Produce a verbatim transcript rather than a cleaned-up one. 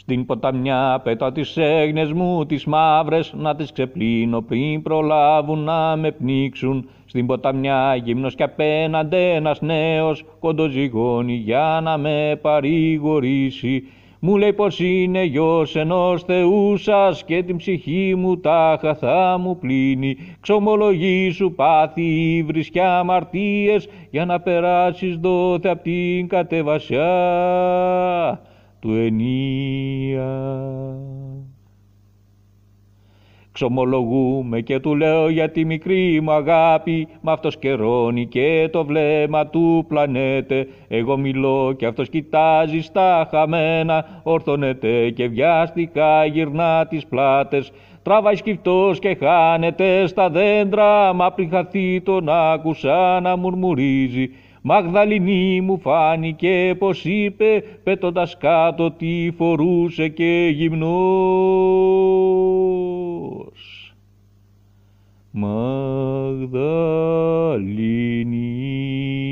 Στην ποταμιά πέτω τις έγνες μου τις μαύρες, να τις ξεπλύνω πριν προλάβουν να με πνίξουν. Στην ποταμιά γύμνος κι απέναντι ένας νέος κοντοζυγώνει για να με παρηγορήσει. Μου λέει πως είναι γιος ενός Θεού σας και την ψυχή μου τάχα θα μου πλύνει. Ξομολογήσου πάθη, ύβρις κι αμαρτίες για να περάσεις δόθε απ' την κατεβασιά του Ενία. Ξομολογούμε και του λέω για τη μικρή μου αγάπη, μ' αυτός καιρώνει και το βλέμμα του πλανέται. Εγώ μιλώ και αυτός κοιτάζει στα χαμένα, ορθώνεται και βιαστικά γυρνά τις πλάτες. Τραβάει σκυφτός και χάνεται στα δέντρα, μα πριν χαθεί τον άκουσα να μουρμουρίζει. Μαγδαληνή μου φάνηκε πως είπε, πέτοντας κάτω τι φορούσε και γυμνός. Μαγδαληνή.